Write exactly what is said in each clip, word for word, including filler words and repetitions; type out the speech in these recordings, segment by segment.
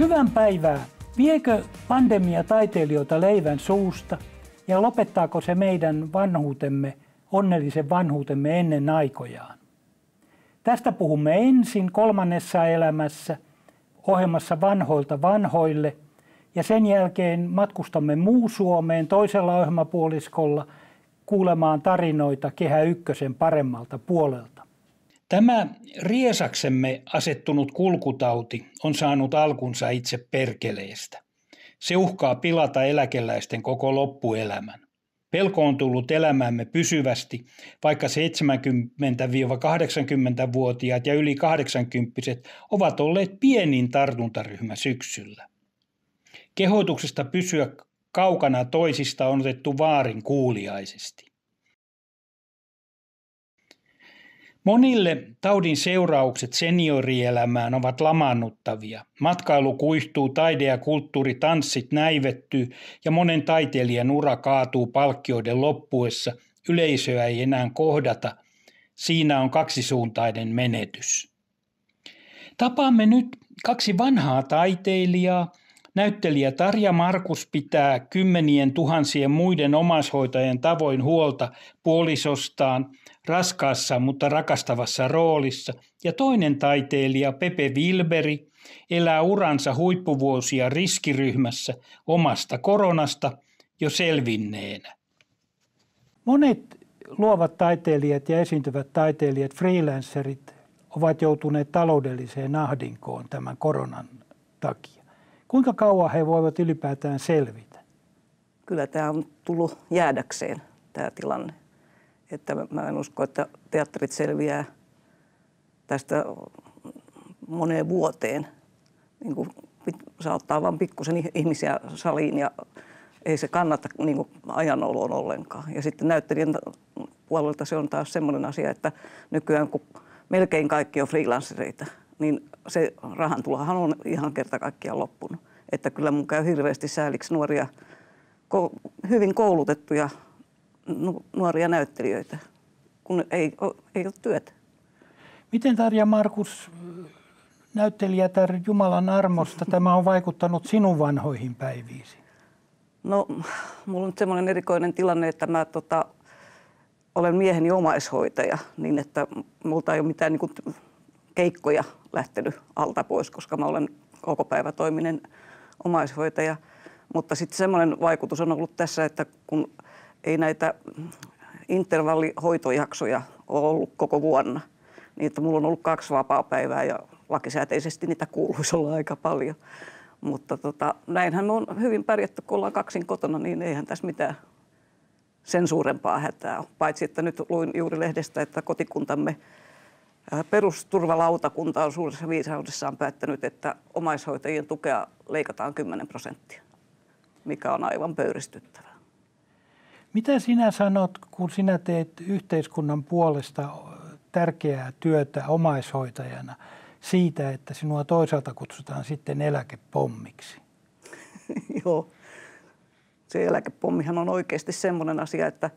Hyvän päivää. Viekö pandemia taiteilijoita leivän suusta ja lopettaako se meidän vanhuutemme, onnellisen vanhuutemme ennen aikojaan? Tästä puhumme ensin kolmannessa elämässä ohjelmassa Vanhoilta vanhoille ja sen jälkeen matkustamme Muu-Suomeen toisella ohjelmapuoliskolla kuulemaan tarinoita Kehä Ykkösen paremmalta puolelta. Tämä riesaksemme asettunut kulkutauti on saanut alkunsa itse perkeleestä. Se uhkaa pilata eläkeläisten koko loppuelämän. Pelko on tullut elämäämme pysyvästi, vaikka seitsemänkymmentä–kahdeksankymmentävuotiaat ja yli kahdeksankymppiset ovat olleet pienin tartuntaryhmä syksyllä. Kehotuksesta pysyä kaukana toisista on otettu vaarin kuuliaisesti. Monille taudin seuraukset seniorielämään ovat lamaannuttavia. Matkailu kuihtuu, taide ja kulttuuri, tanssit näivettyy ja monen taiteilijan ura kaatuu palkkioiden loppuessa. Yleisöä ei enää kohdata. Siinä on kaksisuuntainen menetys. Tapaamme nyt kaksi vanhaa taiteilijaa. Näyttelijä Tarja Markus pitää kymmenien tuhansien muiden omaishoitajien tavoin huolta puolisostaan raskaassa, mutta rakastavassa roolissa. Ja toinen taiteilija Pepe Wilberi elää uransa huippuvuosia riskiryhmässä omasta koronasta jo selvinneenä. Monet luovat taiteilijat ja esiintyvät taiteilijat, freelancerit, ovat joutuneet taloudelliseen ahdinkoon tämän koronan takia. Kuinka kauan he voivat ylipäätään selvitä? Kyllä tämä on tullut jäädäkseen, tämä tilanne. Että mä en usko, että teatterit selviää tästä moneen vuoteen. Niin kuin saa ottaa vain pikkusen ihmisiä saliin ja ei se kannata niin kuin ajanoloon ollenkaan. Ja sitten näyttelijän puolelta se on taas semmoinen asia, että nykyään kun melkein kaikki on freelancereita, niin se rahantulohan on ihan kerta kaikkiaan loppunut. Että kyllä mun käy hirveästi sääliksi nuoria, hyvin koulutettuja nuoria näyttelijöitä, kun ei ole, ei ole työtä. Miten Tarja Markus, näyttelijätär Jumalan armosta, tämä on vaikuttanut sinun vanhoihin päiviisi? No, mulla on nyt semmoinen erikoinen tilanne, että mä tota, olen mieheni omaishoitaja, niin että multa ei ole mitään niin kuin keikkoja lähtenyt alta pois, koska mä olen kokopäivätoiminen omaishoitaja. Mutta sitten semmoinen vaikutus on ollut tässä, että kun ei näitä intervallihoitojaksoja ole ollut koko vuonna, niin että mulla on ollut kaksi vapaapäivää ja lakisääteisesti niitä kuuluisi olla aika paljon. Mutta tota, näinhän on hyvin pärjätty, kun ollaan kaksin kotona, niin eihän tässä mitään sen suurempaa hätää ole. Paitsi että nyt luin juuri lehdestä, että kotikuntamme perusturvalautakunta on suuressa viisaudessaan päättänyt, että omaishoitajien tukea leikataan kymmenen prosenttia, mikä on aivan pöyristyttävää. Mitä sinä sanot, kun sinä teet yhteiskunnan puolesta tärkeää työtä omaishoitajana siitä, että sinua toisaalta kutsutaan sitten eläkepommiksi? Joo, se eläkepommihan on oikeasti semmoinen asia, että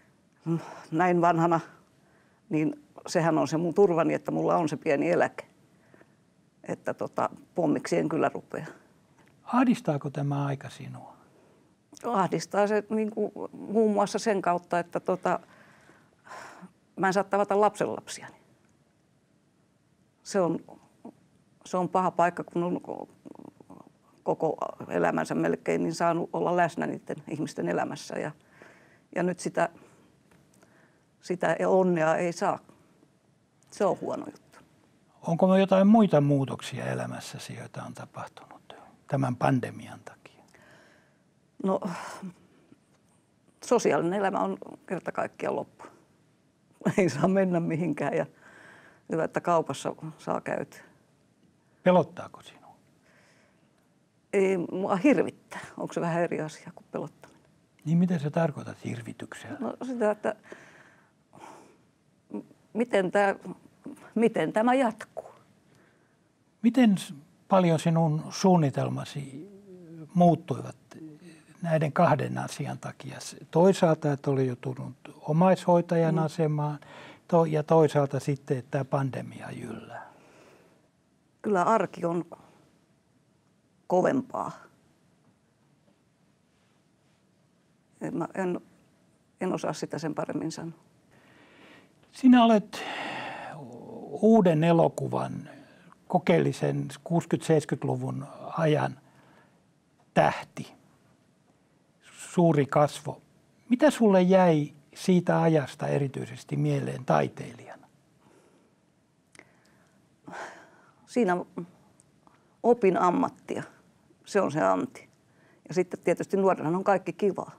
näin vanhana, niin sehän on se mun turvani, että mulla on se pieni eläke. Että tota, pommiksi en kyllä rupea. Ahdistaako tämä aika sinua? Ahdistaa se niin kuin, muun muassa sen kautta, että tota, mä en saa tavata lapsenlapsiani. Se on, se on paha paikka, kun on koko elämänsä melkein niin saanut olla läsnä niiden ihmisten elämässä. Ja, ja nyt sitä, sitä onnea ei saa. Se on huono juttu. Onko jotain muita muutoksia elämässäsi, joita on tapahtunut tämän pandemian takia? No, sosiaalinen elämä on kerta kaikkiaan loppu. Ei saa mennä mihinkään ja hyvä, että kaupassa saa käytyä. Pelottaako sinua? Ei, mua hirvittää. Onko se vähän eri asia kuin pelottaminen? Niin miten sä tarkoitat hirvityksellä? No sitä, että miten tämä, miten tämä jatkuu? Miten paljon sinun suunnitelmasi muuttuivat näiden kahden asian takia? Toisaalta, että oli joutunut omaishoitajan mm. asemaan ja toisaalta sitten, että tämä pandemia jyllää. Kyllä arki on kovempaa. Mä en, en osaa sitä sen paremmin sanoa. Sinä olet uuden elokuvan, kokeellisen kuusikymmentä-seitsemänkymmentäluvun ajan tähti, suuri kasvo. Mitä sulle jäi siitä ajasta erityisesti mieleen taiteilijana? Siinä opin ammattia. Se on se anti. Ja sitten tietysti nuorena on kaikki kivaa.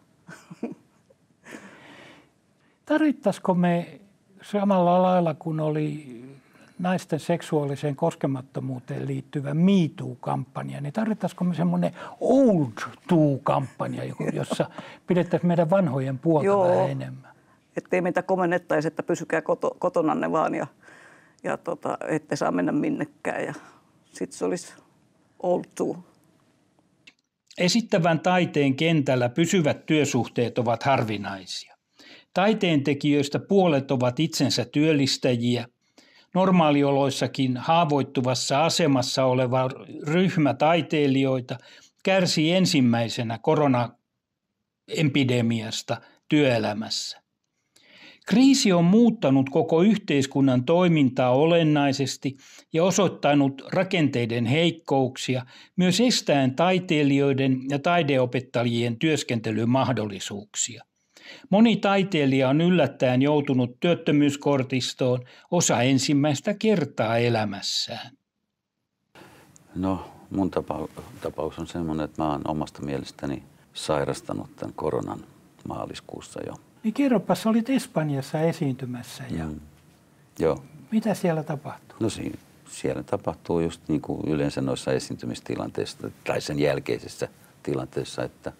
Tarvittaisiko me samalla lailla, kun oli naisten seksuaaliseen koskemattomuuteen liittyvä Me Too-kampanja, niin tarvittaisiko me semmoinen Old Too-kampanja, jossa pidettäisiin meidän vanhojen puolta Joo, vähän enemmän? Ettei meitä komennettaisi, että pysykää koto, kotonanne vaan ja, ja tota, ette saa mennä minnekään. Ja sitten se olisi Old Too. Esittävän taiteen kentällä pysyvät työsuhteet ovat harvinaisia. Taiteentekijöistä puolet ovat itsensä työllistäjiä. Normaalioloissakin haavoittuvassa asemassa oleva ryhmä taiteilijoita kärsii ensimmäisenä koronaepidemiasta työelämässä. Kriisi on muuttanut koko yhteiskunnan toimintaa olennaisesti ja osoittanut rakenteiden heikkouksia, myös estäen taiteilijoiden ja taideopettajien työskentelymahdollisuuksia. Moni taiteilija on yllättäen joutunut työttömyyskortistoon, osa ensimmäistä kertaa elämässään. No, mun tapaus on semmoinen, että mä oon omasta mielestäni sairastanut tämän koronan maaliskuussa jo. Niin kerropas, olit Espanjassa esiintymässä ja Mm. Joo. mitä siellä tapahtui? No si- siellä tapahtuu just niin kuin yleensä noissa esiintymistilanteissa tai sen jälkeisessä tilanteessa, että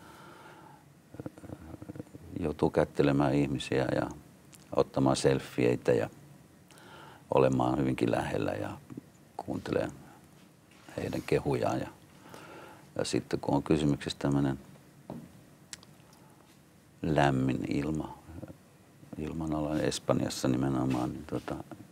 joutuu kättelemään ihmisiä ja ottamaan selfieitä ja olemaan hyvinkin lähellä ja kuuntelemaan heidän kehujaan. Ja, ja sitten kun on kysymyksessä tämmöinen lämmin ilma, ilmanala Espanjassa nimenomaan, niin tota,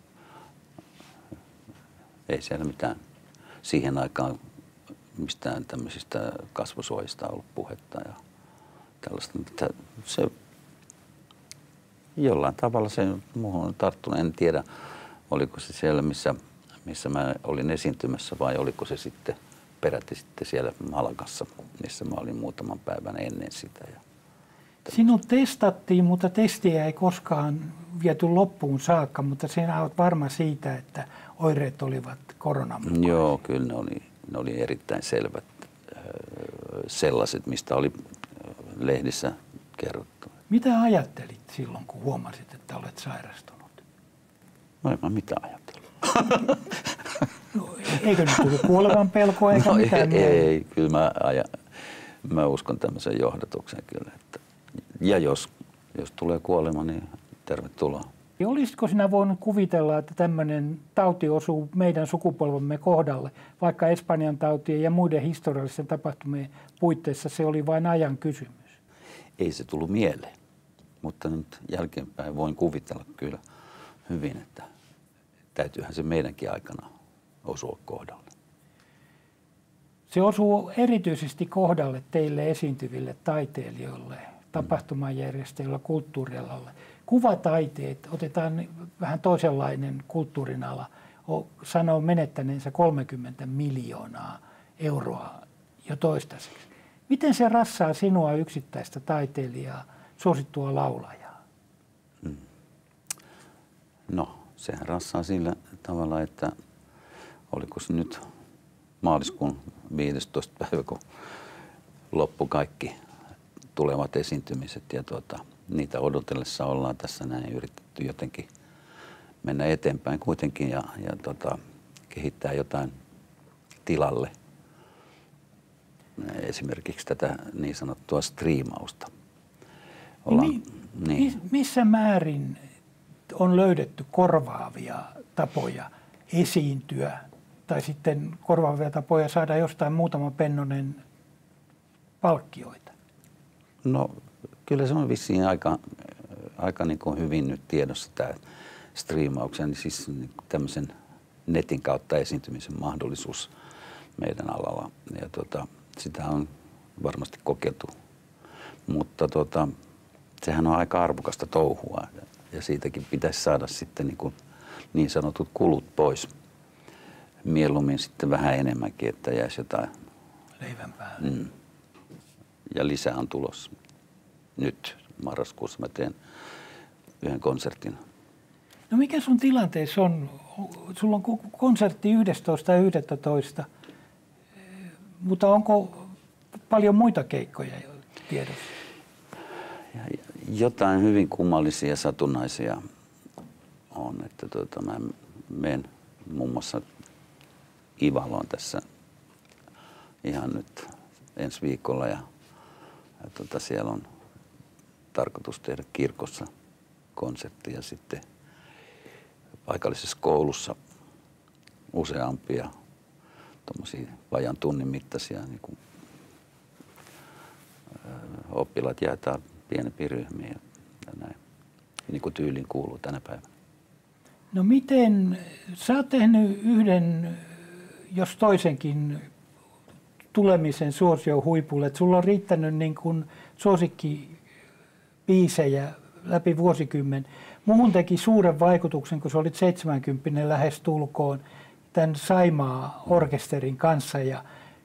ei siellä mitään siihen aikaan mistään tämmöisistä kasvosuojista ollut puhetta ja tällaista. Se, jollain tavalla se muuhun on tarttunut. En tiedä, oliko se siellä, missä, missä mä olin esiintymässä vai oliko se sitten peräti sitten siellä Malagassa, missä mä olin muutaman päivän ennen sitä. Ja Sinut testattiin, mutta testiä ei koskaan viety loppuun saakka, mutta sinä olet varma siitä, että oireet olivat koronan mukaisia. Joo, kyllä ne oli, ne oli erittäin selvät sellaiset, mistä oli lehdissä kerrottu. Mitä ajattelit silloin, kun huomasit, että olet sairastunut? No en mä mitään ajatellut. No, eikö nyt tullut kuolevan pelkoa eikä no, mitään? Ei, ei, kyllä mä, aja, mä uskon tämmöiseen johdatukseen kyllä. Että, ja jos, jos tulee kuolema, niin tervetuloa. Ja olisitko sinä voinut kuvitella, että tämmöinen tauti osuu meidän sukupolvemme kohdalle, vaikka Espanjan tautien ja muiden historiallisten tapahtumien puitteissa se oli vain ajan kysymys? Ei se tullut mieleen, mutta nyt jälkeenpäin voin kuvitella kyllä hyvin, että täytyyhän se meidänkin aikana osua kohdalle. Se osuu erityisesti kohdalle teille esiintyville taiteilijoille, tapahtumajärjestäjille, kulttuurialalle. Kuvataiteet, otetaan vähän toisenlainen kulttuurin ala, sanoo menettäneensä kolmekymmentä miljoonaa euroa jo toistaiseksi. Miten se rassaa sinua yksittäistä taiteilijaa, suosittua laulajaa? Hmm. No, sehän rassaa sillä tavalla, että oliko se nyt maaliskuun viidestoista päivä, kun loppu kaikki tulevat esiintymiset ja tuota, niitä odotellessa ollaan tässä näin yritetty jotenkin mennä eteenpäin kuitenkin ja, ja tota, kehittää jotain tilalle. Esimerkiksi tätä niin sanottua striimausta. Ollaan, Mi- niin. Missä määrin on löydetty korvaavia tapoja esiintyä tai sitten korvaavia tapoja saada jostain muutama pennonen palkkioita? No kyllä se on vissiin aika, aika niin kuin hyvin nyt tiedossa tämä striimauksen, siis niin tämmöisen netin kautta esiintymisen mahdollisuus. meidän alalla. Ja tota, sitä on varmasti kokeiltu, mutta tota, sehän on aika arvokasta touhua ja siitäkin pitäisi saada sitten niin, kuin niin sanotut kulut pois. Mieluummin sitten vähän enemmänkin, että jäisi jotain leivän päälle. Mm. Ja lisää on tulossa. Nyt marraskuussa mä teen yhden konsertin. No mikä sun tilanteessa on? Sulla on konsertti yhdestoista yhdestoista, mutta onko paljon muita keikkoja tiedossa? Jotain hyvin kummallisia satunnaisia on, että tuota, mä menen muun muassa Ivaloon tässä ihan nyt ensi viikolla ja, ja tuota, siellä on tarkoitus tehdä kirkossa konsertti ja sitten paikallisessa koulussa useampia tuommoisia vajan tunnin mittaisia niin kuin, ö, oppilaat jaetaan pienempiin ryhmiin ja, ja näin, niin kuin tyyliin kuuluu tänä päivänä. No miten, sä oot tehnyt yhden, jos toisenkin tulemisen suosion huipulle, että sulla on riittänyt niin kuin suosikkibiisejä läpi vuosikymmen. Muhun teki suuren vaikutuksen, kun sä olit seitsemänkymppinen lähes tulkoon tämän Saimaa-orkesterin kanssa ja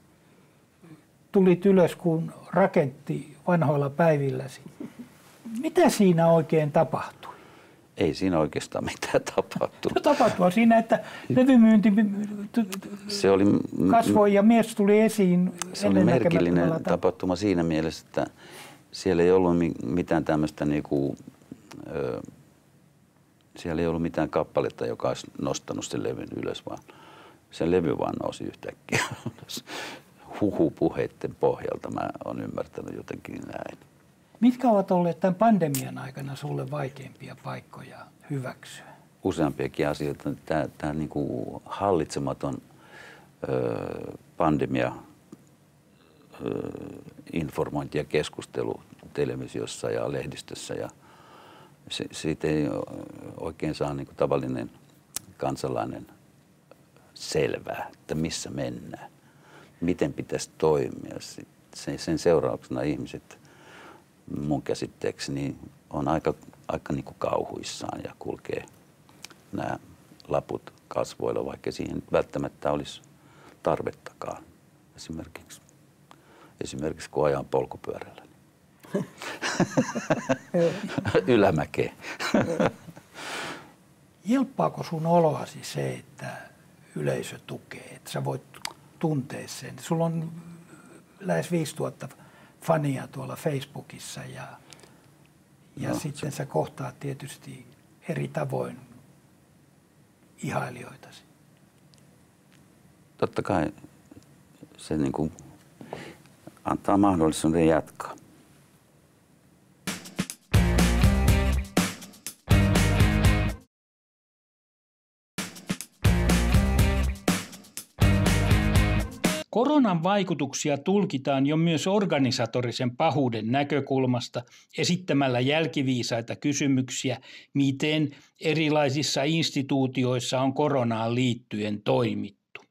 tulit ylös, kun rakentti vanhoilla päivilläsi. Mitä siinä oikein tapahtui? Ei siinä oikeastaan mitään tapahtunut. No tapahtui siinä, että levymyynti se oli, kasvoi ja mies tuli esiin. Se oli merkillinen tapahtuma siinä mielessä, että siellä ei ollut mitään tämmöistä niinku, ö, siellä ei ollut mitään kappaletta, joka olisi nostanut sen levyn ylös, vaan se levy vaan nousi yhtäkkiä. Huhupuheiden pohjalta mä oon ymmärtänyt jotenkin näin. Mitkä ovat olleet tämän pandemian aikana sulle vaikeimpia paikkoja hyväksyä? Useampiakin asioita. Tämä, tämä niin kuin hallitsematon ö, pandemia, ö, informointi ja keskustelu televisiossa ja lehdistössä. Ja se, siitä ei oikein saa niin kuin tavallinen kansalainen selvää, että missä mennään, miten pitäisi toimia. Sen, sen seurauksena ihmiset mun käsitteekseni on aika, aika niin kuin kauhuissaan ja kulkee nämä laput kasvoilla, vaikka siihen välttämättä olisi tarvettakaan. Esimerkiksi, esimerkiksi kun ajan polkupyörällä. Ylämäkeen. Jelppaako sun oloasi se, että yleisö tukee, että sä voit tuntea sen? Sulla on lähes viisituhatta fania tuolla Facebookissa ja, ja no, sitten se... sä kohtaat tietysti eri tavoin ihailijoitasi. Totta kai se niin kuin antaa mahdollisuuden jatkaa. Koronan vaikutuksia tulkitaan jo myös organisatorisen pahuuden näkökulmasta esittämällä jälkiviisaita kysymyksiä, miten erilaisissa instituutioissa on koronaan liittyen toimittu.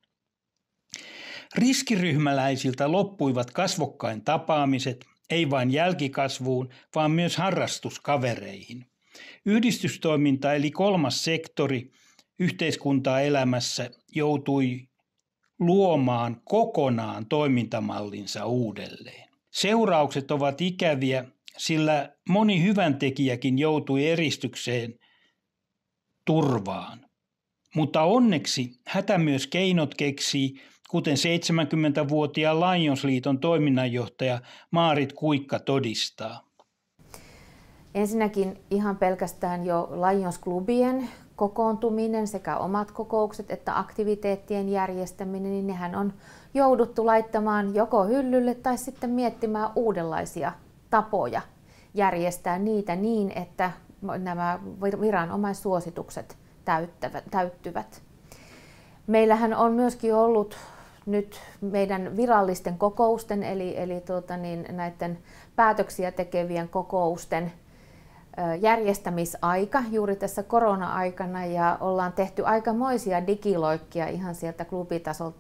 Riskiryhmäläisiltä loppuivat kasvokkain tapaamiset, ei vain jälkikasvuun, vaan myös harrastuskavereihin. Yhdistystoiminta eli kolmas sektori yhteiskuntaa elämässä joutui luomaan kokonaan toimintamallinsa uudelleen. Seuraukset ovat ikäviä, sillä moni hyväntekijäkin joutui eristykseen turvaan. Mutta onneksi hätä myös keinot keksii, kuten seitsemänkymmentävuotiaan Lionsliiton toiminnanjohtaja Maarit Kuikka todistaa. Ensinnäkin ihan pelkästään jo Lions-klubien kokoontuminen, sekä omat kokoukset että aktiviteettien järjestäminen, niin nehän on jouduttu laittamaan joko hyllylle tai sitten miettimään uudenlaisia tapoja järjestää niitä niin, että nämä viranomaissuositukset täyttyvät. Meillähän on myöskin ollut nyt meidän virallisten kokousten, eli, eli tuota niin, näiden päätöksiä tekevien kokousten järjestämisaika juuri tässä korona-aikana, ja ollaan tehty aikamoisia digiloikkia ihan sieltä klubitasolta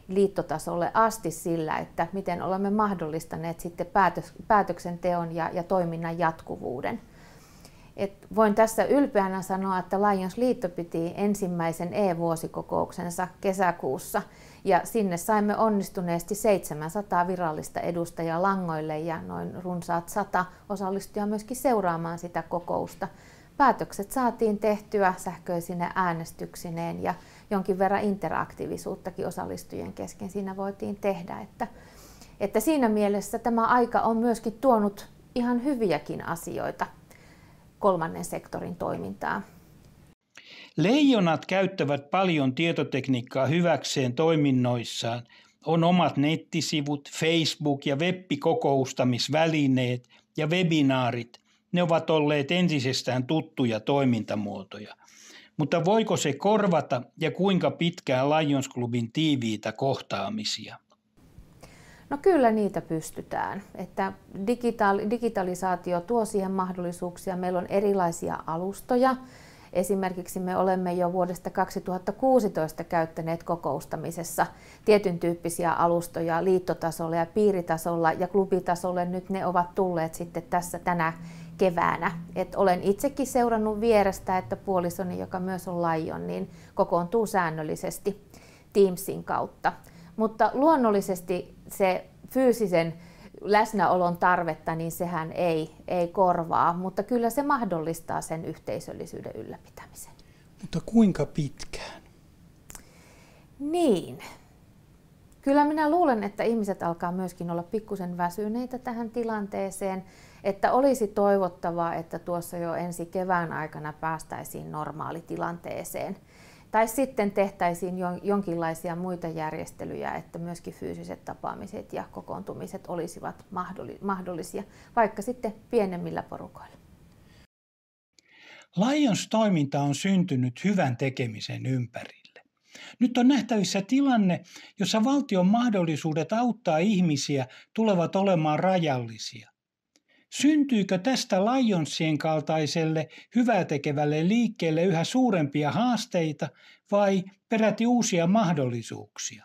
liittotasolle asti sillä, että miten olemme mahdollistaneet sitten päätöksenteon ja, ja toiminnan jatkuvuuden. Et voin tässä ylpeänä sanoa, että Lions-liitto piti ensimmäisen E-vuosikokouksensa kesäkuussa ja sinne saimme onnistuneesti seitsemänsataa virallista edustajaa langoille ja noin runsaat sata osallistujaa myöskin seuraamaan sitä kokousta. Päätökset saatiin tehtyä sähköisine äänestyksineen ja jonkin verran interaktiivisuuttakin osallistujien kesken siinä voitiin tehdä. Että, että siinä mielessä tämä aika on myöskin tuonut ihan hyviäkin asioita kolmannen sektorin toimintaa. Leijonat käyttävät paljon tietotekniikkaa hyväkseen toiminnoissaan. On omat nettisivut, Facebook- ja web-kokoustamisvälineet ja webinaarit. Ne ovat olleet entisestään tuttuja toimintamuotoja. Mutta voiko se korvata ja kuinka pitkään Lions Clubin tiiviitä kohtaamisia? No kyllä niitä pystytään. Että digitaali- digitalisaatio tuo siihen mahdollisuuksia. Meillä on erilaisia alustoja. Esimerkiksi me olemme jo vuodesta kaksituhattakuusitoista käyttäneet kokoustamisessa tietyn tyyppisiä alustoja liittotasolla ja piiritasolla ja klubitasolle. Nyt ne ovat tulleet sitten tässä tänä keväänä. Et olen itsekin seurannut vierestä, että puolisoni, joka myös on Lion, niin kokoontuu säännöllisesti Teamsin kautta. Mutta luonnollisesti se fyysisen läsnäolon tarvetta, niin sehän ei, ei korvaa, mutta kyllä se mahdollistaa sen yhteisöllisyyden ylläpitämisen. Mutta kuinka pitkään? Niin. Kyllä minä luulen, että ihmiset alkaa myöskin olla pikkusen väsyneitä tähän tilanteeseen, että olisi toivottavaa, että tuossa jo ensi kevään aikana päästäisiin normaalitilanteeseen. Tai sitten tehtäisiin jonkinlaisia muita järjestelyjä, että myöskin fyysiset tapaamiset ja kokoontumiset olisivat mahdollisia, vaikka sitten pienemmillä porukoilla. Lions-toiminta on syntynyt hyvän tekemisen ympärille. Nyt on nähtävissä tilanne, jossa valtion mahdollisuudet auttaa ihmisiä tulevat olemaan rajallisia. Syntyykö tästä Lionsien kaltaiselle hyvää tekevälle liikkeelle yhä suurempia haasteita vai peräti uusia mahdollisuuksia?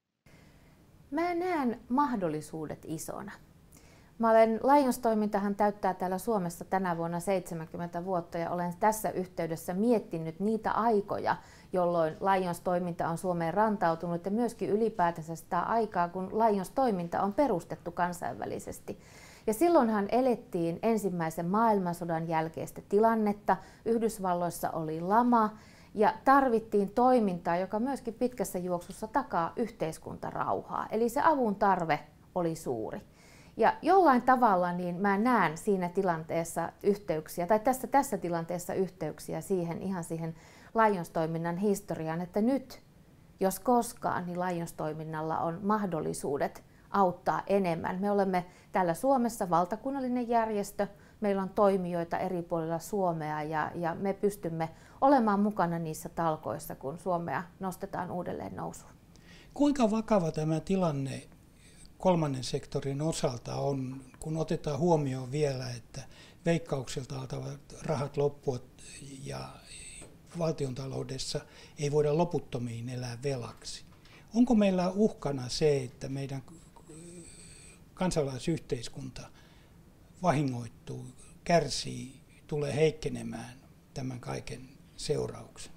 Mä näen mahdollisuudet isona. Mä olen, Lions-toimintahan täyttää täällä Suomessa tänä vuonna seitsemänkymmentä vuotta ja olen tässä yhteydessä miettinyt niitä aikoja, jolloin Lions-toiminta on Suomeen rantautunut ja myöskin ylipäätänsä sitä aikaa, kun Lions-toiminta on perustettu kansainvälisesti. Ja silloinhan elettiin ensimmäisen maailmansodan jälkeistä tilannetta, Yhdysvalloissa oli lama ja tarvittiin toimintaa, joka myöskin pitkässä juoksussa takaa yhteiskuntarauhaa. Eli se avun tarve oli suuri. Ja jollain tavalla niin mä näen siinä tilanteessa yhteyksiä, tai tässä, tässä tilanteessa yhteyksiä siihen ihan siihen Lions-toiminnan historiaan, että nyt, jos koskaan, niin Lions-toiminnalla on mahdollisuudet auttaa enemmän. Me olemme täällä Suomessa valtakunnallinen järjestö, meillä on toimijoita eri puolilla Suomea ja, ja me pystymme olemaan mukana niissä talkoissa, kun Suomea nostetaan uudelleen nousuun. Kuinka vakava tämä tilanne kolmannen sektorin osalta on, kun otetaan huomioon vielä, että Veikkaukselta altavat rahat loppuvat ja valtiontaloudessa ei voida loputtomiin elää velaksi? Onko meillä uhkana se, että meidän kansalaisyhteiskunta vahingoittuu, kärsii, tulee heikkenemään tämän kaiken seurauksena?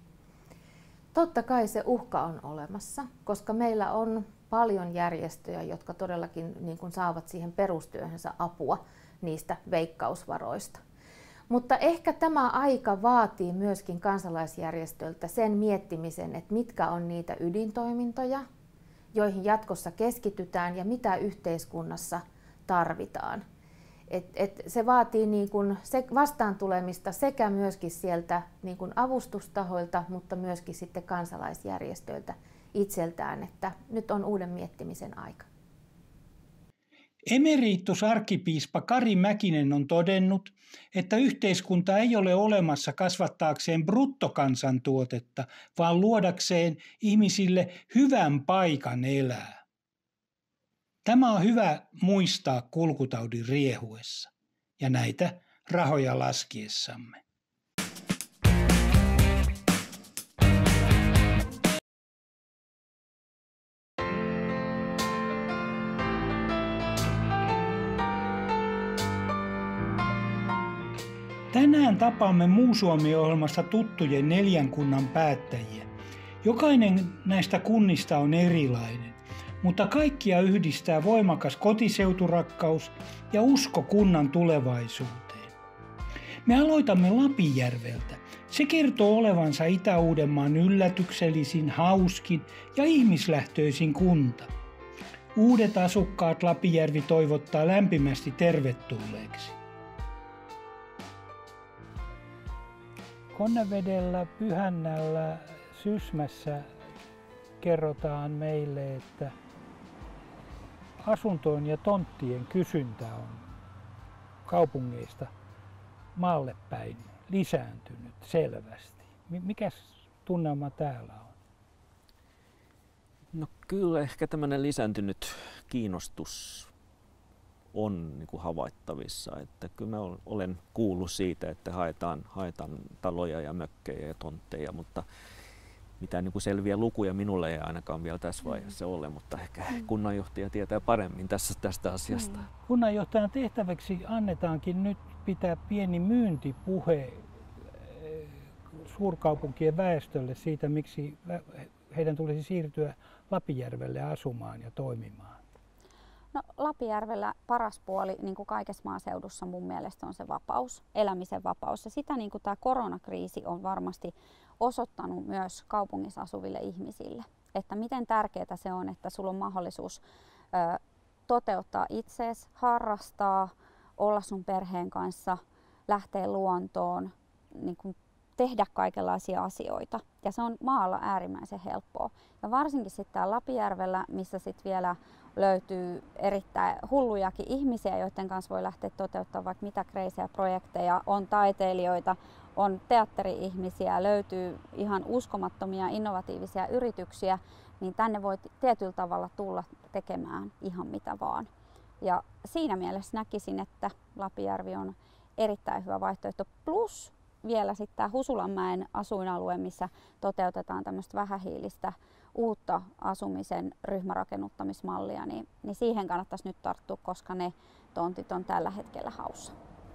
Totta kai se uhka on olemassa, koska meillä on paljon järjestöjä, jotka todellakin niin kuin saavat siihen perustyöhönsä apua niistä veikkausvaroista. Mutta ehkä tämä aika vaatii myöskin kansalaisjärjestöiltä sen miettimisen, että mitkä on niitä ydintoimintoja, joihin jatkossa keskitytään ja mitä yhteiskunnassa tarvitaan. Et, et se vaatii niin kuin se vastaantulemista sekä myöskin sieltä niin kuin avustustahoilta, mutta myöskin sitten kansalaisjärjestöiltä itseltään, että nyt on uuden miettimisen aika. Emeritusarkkipiispa Kari Mäkinen on todennut, että yhteiskunta ei ole olemassa kasvattaakseen bruttokansantuotetta, vaan luodakseen ihmisille hyvän paikan elää. Tämä on hyvä muistaa kulkutaudin riehuessa ja näitä rahoja laskiessamme. tapaamme Muu Suomi-ohjelmasta tuttujen neljän kunnan päättäjiä. Jokainen näistä kunnista on erilainen, mutta kaikkia yhdistää voimakas kotiseuturakkaus ja usko kunnan tulevaisuuteen. Me aloitamme Lapinjärveltä. Se kertoo olevansa Itä-Uudenmaan yllätyksellisin, hauskin ja ihmislähtöisin kunta. Uudet asukkaat Lapinjärvi toivottaa lämpimästi tervetulleeksi. Konnevedellä, Pyhännällä, Sysmässä kerrotaan meille, että asuntojen ja tonttien kysyntä on kaupungeista maalle päin lisääntynyt selvästi. Mikäs tunnelma täällä on? No kyllä ehkä tämmöinen lisääntynyt kiinnostus on niin kuin havaittavissa. Että kyllä mä olen kuullut siitä, että haetaan, haetaan taloja ja mökkejä ja tontteja, mutta mitään niin kuin selviä lukuja minulle ei ainakaan vielä tässä vaiheessa ole, mutta ehkä kunnanjohtaja tietää paremmin tässä, tästä asiasta. Kunnanjohtajan tehtäväksi annetaankin nyt pitää pieni myyntipuhe suurkaupunkien väestölle siitä, miksi heidän tulisi siirtyä Lapinjärvelle asumaan ja toimimaan. No, Lapinjärvellä paras puoli, niin kuin kaikessa maaseudussa mun mielestä, on se vapaus, elämisen vapaus. Ja sitä niin kuin tämä koronakriisi on varmasti osoittanut myös kaupungissa asuville ihmisille, että miten tärkeää se on, että sulla on mahdollisuus ö, toteuttaa itseesi, harrastaa, olla sun perheen kanssa, lähteä luontoon, niin kuin tehdä kaikenlaisia asioita. Ja se on maalla äärimmäisen helppoa. Ja varsinkin sitten täällä Lapinjärvellä, missä sitten vielä löytyy erittäin hullujakin ihmisiä, joiden kanssa voi lähteä toteuttamaan vaikka mitä kreisiä projekteja, on taiteilijoita, on teatteri-ihmisiä, löytyy ihan uskomattomia innovatiivisia yrityksiä, niin tänne voi tietyllä tavalla tulla tekemään ihan mitä vaan. Ja siinä mielessä näkisin, että Lapinjärvi on erittäin hyvä vaihtoehto. Plus vielä sitten tämä Husulanmäen asuinalue, missä toteutetaan tämmöistä vähähiilistä uutta asumisen ryhmärakennuttamismallia, niin, niin siihen kannattaisi nyt tarttua, koska ne tontit on tällä hetkellä haussa.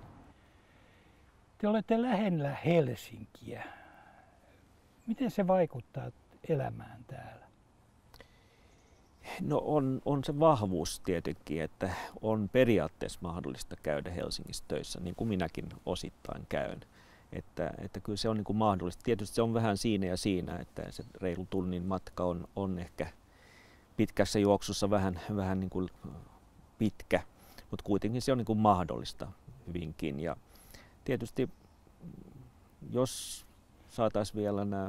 Te olette lähellä Helsinkiä. Miten se vaikuttaa elämään täällä? No on, on se vahvuus tietenkin, että on periaatteessa mahdollista käydä Helsingissä töissä, niin kuin minäkin osittain käyn. Että, että kyllä se on niin kuin mahdollista. Tietysti se on vähän siinä ja siinä, että se reilu tunnin matka on, on ehkä pitkässä juoksussa vähän, vähän niin kuin pitkä, mutta kuitenkin se on niin kuin mahdollista hyvinkin. Ja tietysti jos saataisiin vielä nämä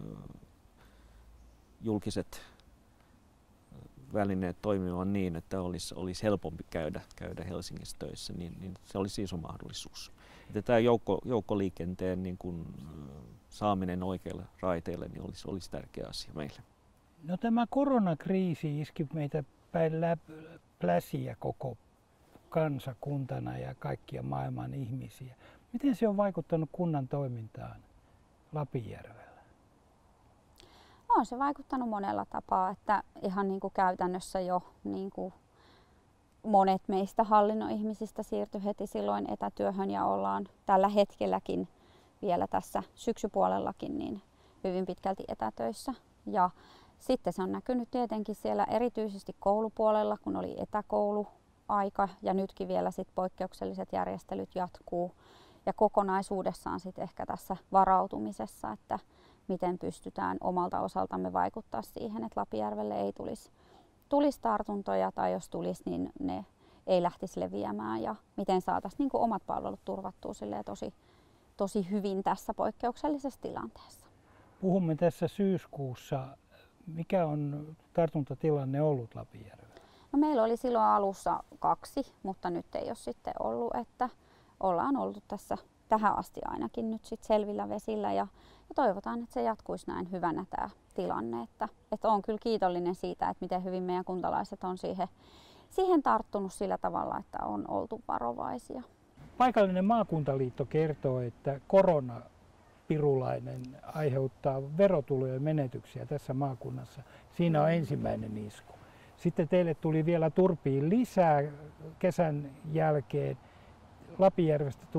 julkiset välineet toimimaan niin, että olisi, olisi helpompi käydä, käydä Helsingissä töissä, niin, niin se olisi iso mahdollisuus. Että tämä joukko, joukkoliikenteen niin kuin, saaminen oikeille raiteille niin olisi, olisi tärkeä asia meille. No, tämä koronakriisi iski meitä päin pläsiä koko kansakuntana ja kaikkia maailman ihmisiä. Miten se on vaikuttanut kunnan toimintaan Lapinjärvellä? On se vaikuttanut monella tapaa, että ihan niin kuin käytännössä jo niin kuin monet meistä hallinnon ihmisistä siirtyi heti silloin etätyöhön ja ollaan tällä hetkelläkin vielä tässä syksypuolellakin niin hyvin pitkälti etätöissä. Ja sitten se on näkynyt tietenkin siellä erityisesti koulupuolella, kun oli etäkouluaika ja nytkin vielä sit poikkeukselliset järjestelyt jatkuu. Ja kokonaisuudessaan sitten ehkä tässä varautumisessa, että miten pystytään omalta osaltamme vaikuttaa siihen, että Lapinjärvelle ei tulisi, tulisi tartuntoja tai jos tulisi, niin ne ei lähtisi leviämään ja miten saataisiin niin kuin omat palvelut turvattua tosi, tosi hyvin tässä poikkeuksellisessa tilanteessa. Puhumme tässä syyskuussa. Mikä on tartuntatilanne ollut Lapinjärvellä? No, meillä oli silloin alussa kaksi, mutta nyt ei ole sitten ollut, että ollaan oltu tässä tähän asti ainakin nyt sit selvillä vesillä ja, ja toivotaan, että se jatkuisi näin hyvänä tämä tilanne. Että, että olen kyllä kiitollinen siitä, että miten hyvin meidän kuntalaiset on siihen, siihen tarttunut sillä tavalla, että on oltu varovaisia. Paikallinen maakuntaliitto kertoo, että koronapirulainen aiheuttaa verotulojen menetyksiä tässä maakunnassa. Siinä on ensimmäinen isku. Sitten teille tuli vielä turpiin lisää kesän jälkeen. Lapinjärvestä tuli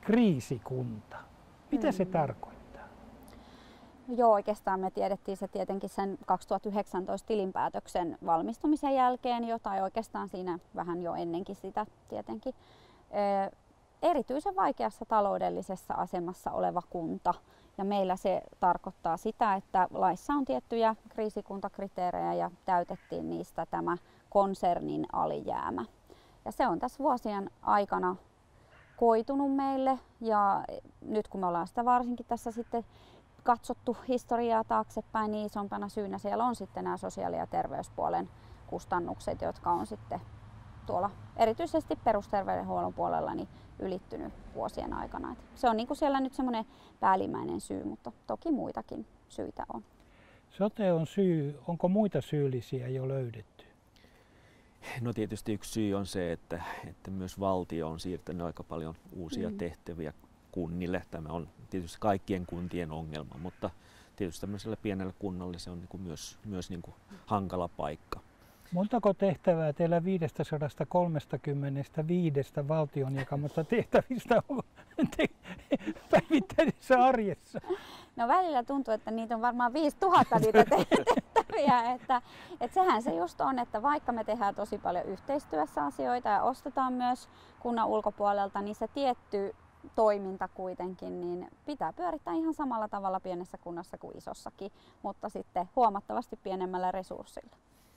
kriisikunta. Mitä se Mm. tarkoittaa? Joo, oikeastaan me tiedettiin se tietenkin sen kaksituhattayhdeksäntoista tilinpäätöksen valmistumisen jälkeen jo, tai oikeastaan siinä vähän jo ennenkin sitä tietenkin. Ö, erityisen vaikeassa taloudellisessa asemassa oleva kunta. Ja meillä se tarkoittaa sitä, että laissa on tiettyjä kriisikuntakriteerejä ja täytettiin niistä tämä konsernin alijäämä. Ja se on tässä vuosien aikana koitunut meille, ja nyt kun me ollaan sitä varsinkin tässä sitten katsottu historiaa taaksepäin, niin isompana syynä siellä on sitten nämä sosiaali- ja terveyspuolen kustannukset, jotka on sitten tuolla erityisesti perusterveydenhuollon puolella niin ylittynyt vuosien aikana. Et se on niin kuin siellä nyt semmoinen päällimmäinen syy, mutta toki muitakin syitä on. Sote on syy. Onko muita syyllisiä jo löydetty? No tietysti yksi syy on se, että, että myös valtio on siirtänyt aika paljon uusia mm. tehtäviä kunnille. Tämä on tietysti kaikkien kuntien ongelma, mutta tietysti tämmöiselle pienelle kunnalle se on niin kuin myös, myös niin kuin hankala paikka. Montako tehtävää teillä viisisataakolmekymmentäviisi valtion jakamasta tehtävistä on te- päivittäisessä arjessa? No välillä tuntuu, että niitä on varmaan viisituhatta niitä tehtäviä. Että, että sehän se just on, että vaikka me tehdään tosi paljon yhteistyössä asioita ja ostetaan myös kunnan ulkopuolelta, niin se tietty toiminta kuitenkin niin pitää pyörittää ihan samalla tavalla pienessä kunnassa kuin isossakin, mutta sitten huomattavasti pienemmällä resurssilla.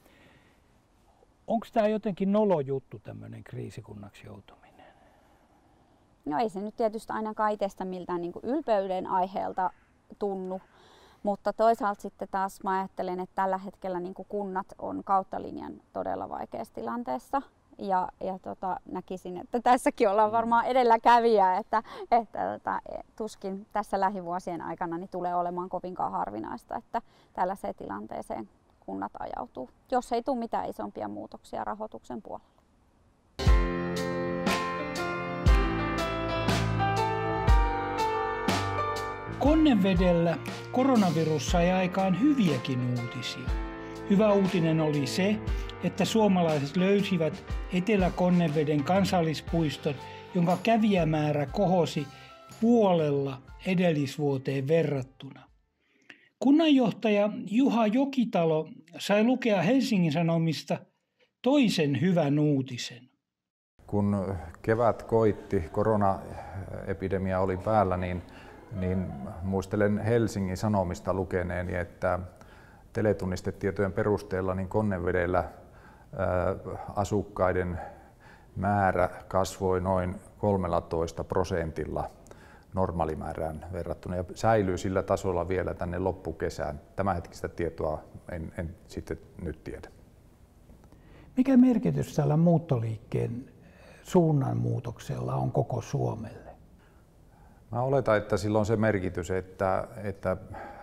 Onko tämä jotenkin nolo juttu, tämmöinen kriisikunnaksi joutuminen? No ei se nyt tietysti ainakaan itsestä miltään niin kuin ylpeyden aiheelta tunnu, mutta toisaalta sitten taas mä ajattelen, että tällä hetkellä niin kuin kunnat on kautta linjan todella vaikeassa tilanteessa. Ja, ja tota, näkisin, että tässäkin ollaan varmaan edelläkävijä, että, että tota, tuskin tässä lähivuosien aikana niin tulee olemaan kovinkaan harvinaista, että tällaiseen tilanteeseen kunnat ajautuu, jos ei tule mitään isompia muutoksia rahoituksen puolella. Konnevedellä koronavirus sai aikaan hyviäkin uutisia. Hyvä uutinen oli se, että suomalaiset löysivät Etelä-Konneveden kansallispuiston, jonka kävijämäärä kohosi puolella edellisvuoteen verrattuna. Kunnanjohtaja Juha Jokitalo sai lukea Helsingin Sanomista toisen hyvän uutisen. Kun kevät koitti, koronaepidemia oli päällä, niin, niin muistelen Helsingin Sanomista lukeneeni, että teletunnistetietojen perusteella niin Konnevedellä ää, asukkaiden määrä kasvoi noin kolmetoista prosentilla normaalimäärään verrattuna ja säilyy sillä tasolla vielä tänne loppukesään. Tämänhetkistä tietoa en, en sitten nyt tiedä. Mikä merkitys tällä muuttoliikkeen suunnanmuutoksella on koko Suomelle? Mä oletan, että sillä on se merkitys, että, että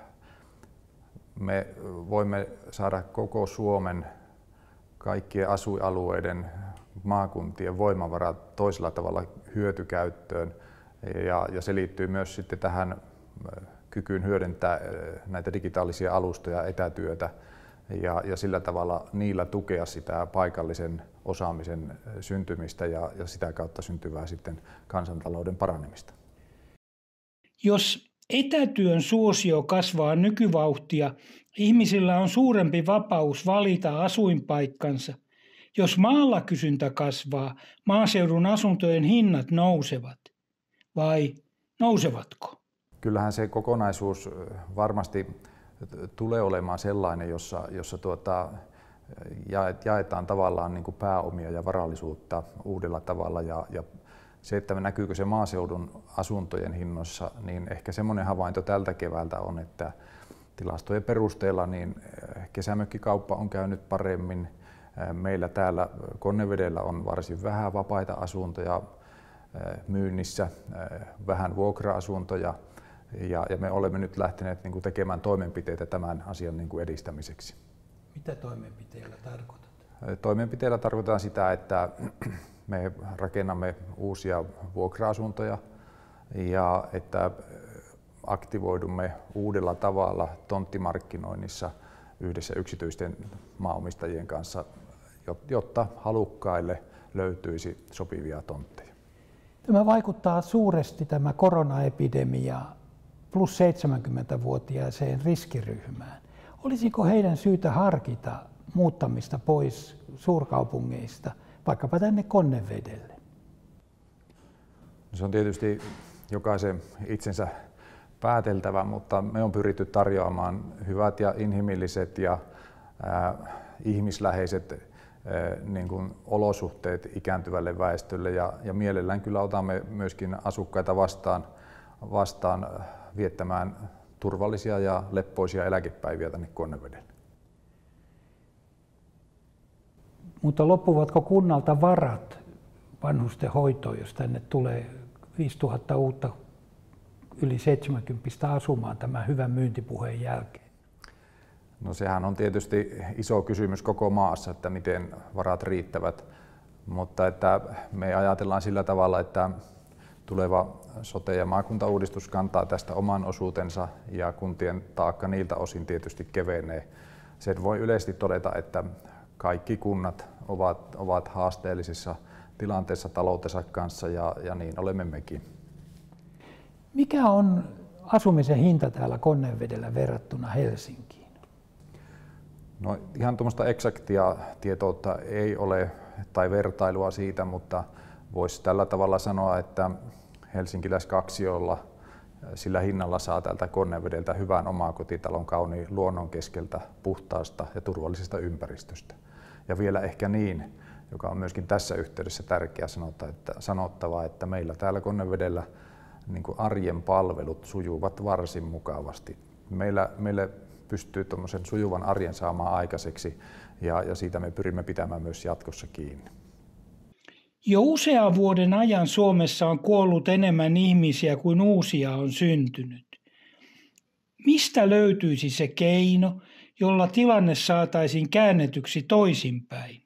me voimme saada koko Suomen kaikkien asuinalueiden, maakuntien voimavarat toisella tavalla hyötykäyttöön. Ja, ja se liittyy myös sitten tähän kykyyn hyödyntää näitä digitaalisia alustoja, etätyötä ja, ja sillä tavalla niillä tukea sitä paikallisen osaamisen syntymistä ja, ja sitä kautta syntyvää sitten kansantalouden paranemista. Jos etätyön suosio kasvaa nykyvauhtia, ihmisillä on suurempi vapaus valita asuinpaikkansa. Jos maalla kysyntä kasvaa, maaseudun asuntojen hinnat nousevat. Vai nousevatko? Kyllähän se kokonaisuus varmasti tulee olemaan sellainen, jossa, jossa tuota, jaetaan tavallaan niin kuin pääomia ja varallisuutta uudella tavalla. Ja, ja se, että näkyykö se maaseudun asuntojen hinnoissa, niin ehkä semmoinen havainto tältä keväältä on, että tilastojen perusteella niin kesämökkikauppa on käynyt paremmin. Meillä täällä Konnevedellä on varsin vähän vapaita asuntoja myynnissä, vähän vuokra-asuntoja ja, ja me olemme nyt lähteneet niin kuin tekemään toimenpiteitä tämän asian niin kuin edistämiseksi. Mitä toimenpiteillä tarkoitat? Toimenpiteillä tarkoitetaan sitä, että me rakennamme uusia vuokra-asuntoja ja että aktivoidumme uudella tavalla tonttimarkkinoinnissa yhdessä yksityisten maanomistajien kanssa, jotta halukkaille löytyisi sopivia tontteja. Tämä vaikuttaa suuresti tämä koronaepidemia plus seitsemänkymmentävuotiaaseen riskiryhmään. Olisiko heidän syytä harkita muuttamista pois suurkaupungeista, vaikkapa tänne Konnevedelle? Se on tietysti jokaisen itsensä pääteltävä, mutta me on pyritty tarjoamaan hyvät ja inhimilliset ja äh, ihmisläheiset äh, niin kuin olosuhteet ikääntyvälle väestölle ja, ja mielellään kyllä otamme myöskin asukkaita vastaan, vastaan viettämään turvallisia ja leppoisia eläkepäiviä tänne Konnevedelle. Mutta loppuvatko kunnalta varat vanhusten hoitoon, jos tänne tulee viisituhatta uutta yli seitsemänkymppistä asumaan tämän hyvän myyntipuheen jälkeen? No sehän on tietysti iso kysymys koko maassa, että miten varat riittävät, mutta että me ajatellaan sillä tavalla, että tuleva sote- ja maakuntauudistus kantaa tästä oman osuutensa ja kuntien taakka niiltä osin tietysti kevenee. Sen voi yleisesti todeta, että kaikki kunnat ovat, ovat haasteellisissa tilanteessa taloutensa kanssa ja, ja niin olemme mekin. Mikä on asumisen hinta täällä Konnevedellä verrattuna Helsinkiin? No ihan tuommoista eksaktia tietoutta ei ole tai vertailua siitä, mutta voisi tällä tavalla sanoa, että helsinkiläiskaksiolla sillä hinnalla saa täältä Konnevedeltä hyvän omakotitalon kauniin luonnon keskeltä, puhtaasta ja turvallisesta ympäristöstä. Ja vielä ehkä niin, joka on myöskin tässä yhteydessä tärkeä sanottava, että meillä täällä Konnevedellä niin kuin arjen palvelut sujuvat varsin mukavasti. Meillä, meille pystyy tuommoisen sujuvan arjen saamaan aikaiseksi ja, ja siitä me pyrimme pitämään myös jatkossa kiinni. Jo usean vuoden ajan Suomessa on kuollut enemmän ihmisiä kuin uusia on syntynyt. Mistä löytyisi se keino, jolla tilanne saataisiin käännetyksi toisinpäin?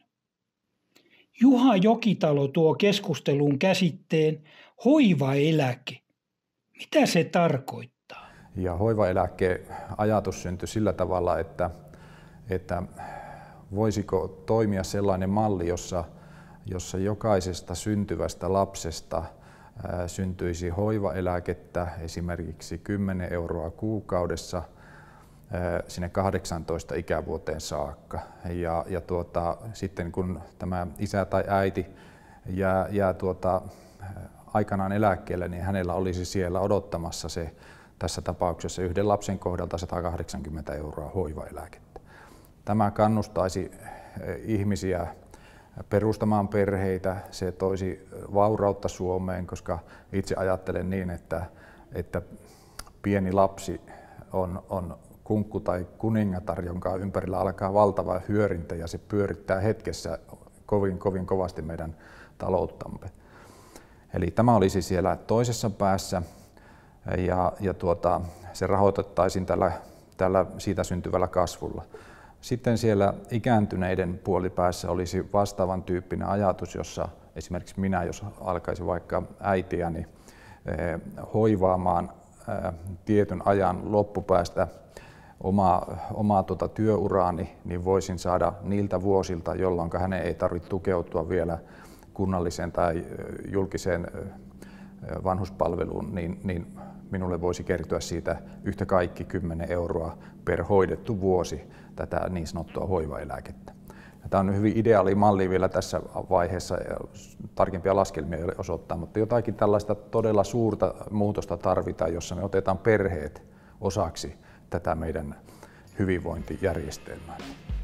Juha Jokitalo tuo keskusteluun käsitteen hoivaeläke. Mitä se tarkoittaa? Ja hoivaeläke ajatus syntyi sillä tavalla, että, että voisiko toimia sellainen malli, jossa, jossa jokaisesta syntyvästä lapsesta ää, syntyisi hoivaeläkettä esimerkiksi kymmenen euroa kuukaudessa ää, sinne kahdeksantoista ikävuoteen saakka. Ja, ja tuota, sitten kun tämä isä tai äiti jää, jää tuota, aikanaan eläkkeelle, niin hänellä olisi siellä odottamassa se tässä tapauksessa yhden lapsen kohdalta sata kahdeksankymmentä euroa hoivaeläkettä. Tämä kannustaisi ihmisiä perustamaan perheitä, se toisi vaurautta Suomeen, koska itse ajattelen niin, että, että pieni lapsi on, on kunkku tai kuningatar, jonka ympärillä alkaa valtava hyörintä ja se pyörittää hetkessä kovin, kovin kovasti meidän talouttamme. Eli tämä olisi siellä toisessa päässä ja, ja tuota, se rahoitettaisiin tällä, tällä siitä syntyvällä kasvulla. Sitten siellä ikääntyneiden puolipäässä olisi vastaavan tyyppinen ajatus, jossa esimerkiksi minä, jos alkaisin vaikka äitiäni eh, hoivaamaan eh, tietyn ajan loppupäästä omaa, omaa tuota työuraani, niin voisin saada niiltä vuosilta, jolloin hänen ei tarvitse tukeutua vielä kunnalliseen tai julkiseen vanhuspalveluun, niin, niin minulle voisi kertyä siitä yhtä kaikki kymmenen euroa per hoidettu vuosi tätä niin sanottua hoivaeläkettä. Tämä on hyvin ideaali malli vielä tässä vaiheessa, tarkempia laskelmia ei ole osoittaa, mutta jotakin tällaista todella suurta muutosta tarvitaan, jossa me otetaan perheet osaksi tätä meidän hyvinvointijärjestelmää.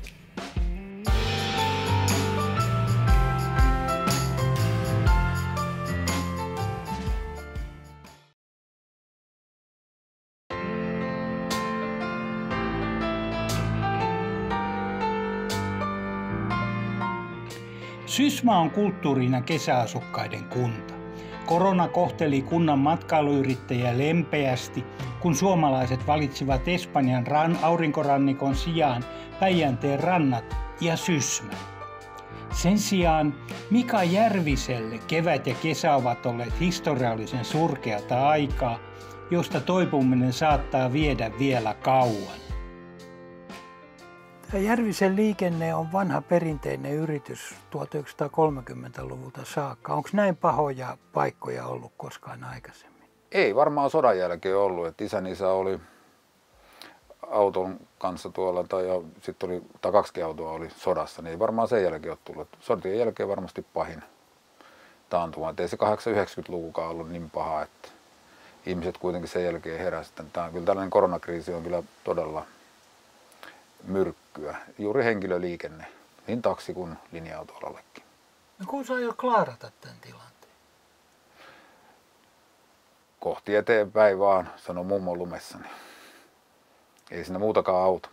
Sysmä on kulttuurina kesäasukkaiden kunta. Korona kohteli kunnan matkailuyrittäjiä lempeästi, kun suomalaiset valitsivat Espanjan ran, aurinkorannikon sijaan Päijänteen rannat ja Sysmän. Sen sijaan Mika Järviselle kevät ja kesä ovat olleet historiallisen surkeata aikaa, josta toipuminen saattaa viedä vielä kauan. Järvisen liikenne on vanha perinteinen yritys tuhatyhdeksänsataakolmekymmentäluvulta saakka. Onko näin pahoja paikkoja ollut koskaan aikaisemmin? Ei varmaan sodan jälkeen ollut. Et isän isä oli auton kanssa tuolla tai ja sitten oli, tai kaksikin autoa oli sodassa, niin ei varmaan sen jälkeen ole tullut. Sotien jälkeen varmasti pahin taantuma. Et ei se kahdeksankymmentä-yhdeksänkymmentäluvukaan ollut niin paha, että ihmiset kuitenkin sen jälkeen heräsivät. Tämä, kyllä tällainen koronakriisi on kyllä todella myrkkyä. Juuri henkilöliikenne, niin taksi- kuin linja-autoalallekin. No kun sä aiot klaarata tämän tilanteen? Kohti eteenpäin vaan, sanoi mummo lumessani. Ei siinä muutakaan auta.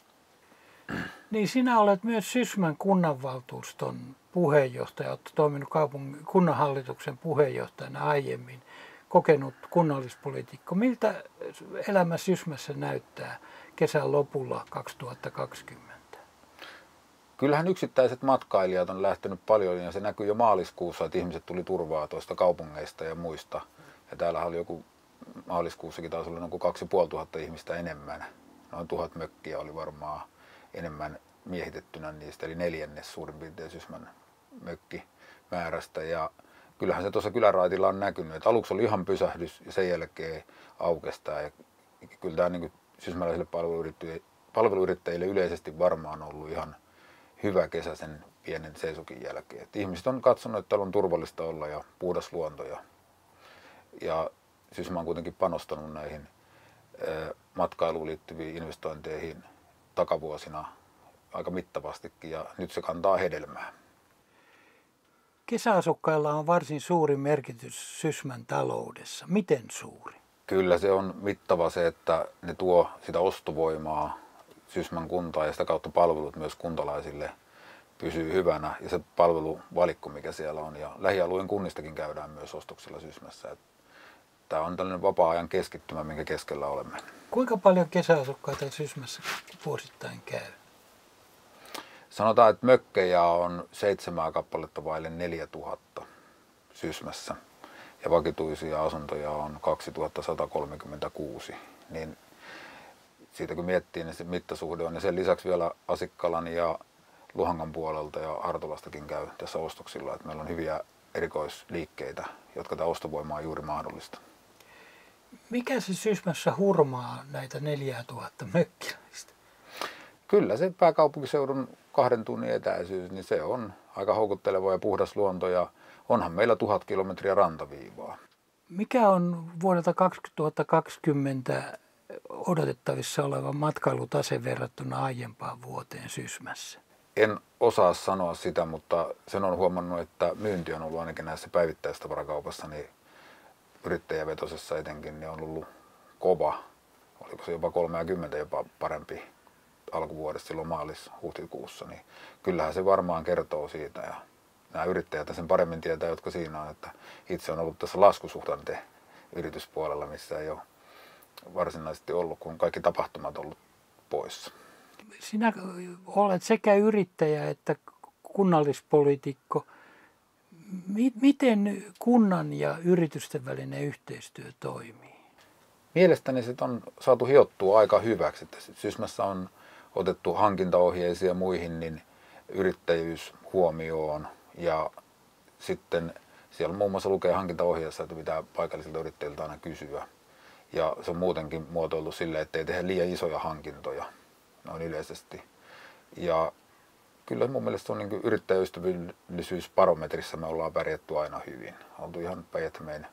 Niin sinä olet myös Sysmän kunnanvaltuuston puheenjohtaja, olet toiminut kaupungin kunnanhallituksen puheenjohtajana aiemmin, kokenut kunnallispoliitikko. Miltä elämä Sysmässä näyttää kesän lopulla kaksituhattakaksikymmentä? Kyllähän yksittäiset matkailijat on lähtenyt paljon ja se näkyy jo maaliskuussa, että ihmiset tuli turvaa tuosta kaupungeista ja muista. Ja täällä oli joku, maaliskuussakin taisi olla noin kaksi puoli tuhatta ihmistä enemmän. Noin tuhat mökkiä oli varmaan enemmän miehitettynä niistä, eli neljännes suurin piirtein Sysmän mökkimäärästä. Ja kyllähän se tuossa kyläraitilla on näkynyt, että aluksi oli ihan pysähdys ja sen jälkeen aukestaa. Ja kyllä tämä niin sysmäläisille palveluyrittäjille yleisesti varmaan ollut ihan hyvä kesä sen pienen seisokin jälkeen. Et ihmiset on katsonut, että täällä on turvallista olla ja puhdas luonto. Ja, ja Sysmä on kuitenkin panostanut näihin matkailuun liittyviin investointeihin takavuosina aika mittavastikin ja nyt se kantaa hedelmää. Kesäasukkailla on varsin suuri merkitys Sysmän taloudessa. Miten suuri? Kyllä se on mittava se, että ne tuo sitä ostovoimaa Sysmän kuntaan ja sitä kautta palvelut myös kuntalaisille pysyy hyvänä ja se palveluvalikko mikä siellä on ja lähialueen kunnistakin käydään myös ostoksilla Sysmässä. Tämä on tällainen vapaa-ajan keskittymä, minkä keskellä olemme. Kuinka paljon kesäasukkaita Sysmässä vuosittain käy? Sanotaan, että mökkejä on seitsemää kappaletta vaille neljätuhatta Sysmässä ja vakituisia asuntoja on kaksituhattasatakolmekymmentäkuusi. Niin siitä kun miettii, niin se mittasuhde on ja sen lisäksi vielä Asikkalan ja Luhangan puolelta ja Hartolastakin käy tässä ostoksilla, että meillä on hyviä erikoisliikkeitä, jotka tämä ostovoima on juuri mahdollista. Mikä se Sysmässä hurmaa näitä neljätuhatta mökkiläistä? Kyllä se pääkaupunkiseudun kahden tunnin etäisyys, niin se on aika houkutteleva ja puhdas luonto ja onhan meillä tuhat kilometriä rantaviivaa. Mikä on vuodelta kaksituhattakaksikymmentä odotettavissa oleva matkailutase verrattuna aiempaan vuoteen Sysmässä? En osaa sanoa sitä, mutta sen on huomannut, että myynti on ollut ainakin näissä päivittäistavarakaupassa, niin yrittäjävetosessa etenkin, niin on ollut kova. Oliko se jopa kolmekymmentä jopa parempi alkuvuodesta silloin maalis-huhtikuussa, niin kyllähän se varmaan kertoo siitä. Ja nämä yrittäjät sen paremmin tietää, jotka siinä on, että itse on ollut tässä laskusuhdanteen yrityspuolella, missä ei ole varsinaisesti ollut, kun kaikki tapahtumat on ollut poissa. Sinä olet sekä yrittäjä että kunnallispoliitikko. Miten kunnan ja yritysten välinen yhteistyö toimii? Mielestäni se on saatu hiottua aika hyväksi. Sysmässä on otettu hankintaohjeisiin ja muihin niin yrittäjyys huomioon ja sitten siellä muun muassa lukee hankintaohjeessa, että pitää paikallisilta yrittäjiltä aina kysyä. Ja se on muutenkin muotoiltu sille, ettei tehdä liian isoja hankintoja noin yleisesti. Ja kyllä mun mielestä on niin yrittäjäystävällisyysbarometrissa me ollaan pärjätty aina hyvin. Oltu ihan Päijät-Hämeen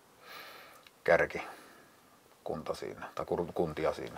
kärkikunta siinä, tai kuntia siinä.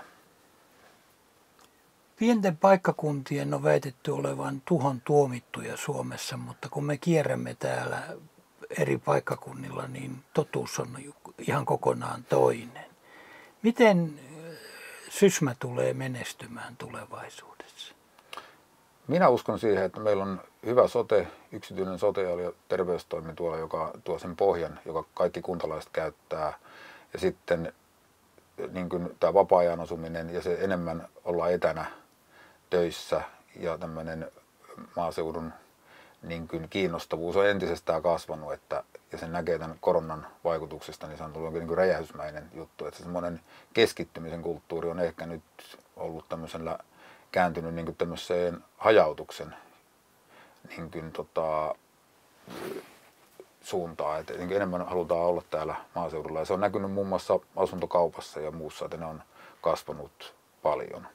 Pienten paikkakuntien on väitetty olevan tuhon tuomittuja Suomessa, mutta kun me kierrämme täällä eri paikkakunnilla, niin totuus on ihan kokonaan toinen. Miten Sysmä tulee menestymään tulevaisuudessa? Minä uskon siihen, että meillä on hyvä sote, yksityinen sote ja terveystoimi tuolla, joka tuo sen pohjan, joka kaikki kuntalaiset käyttää. Ja sitten niin kuin tämä vapaa-ajan asuminen ja se enemmän olla etänä töissä ja tämmöinen maaseudun niin kuin kiinnostavuus on entisestään kasvanut, että, ja sen näkee tämän koronan vaikutuksesta, niin se on tullut niin kuin räjähdysmäinen juttu. Että se semmoinen keskittymisen kulttuuri on ehkä nyt ollut tämmöisellä kääntynyt niin kuin tämmöiseen hajautuksen niin kuin, tota, suuntaan, että niin enemmän halutaan olla täällä maaseudulla. Ja se on näkynyt muun muassa asuntokaupassa ja muussa, että ne on kasvanut paljon.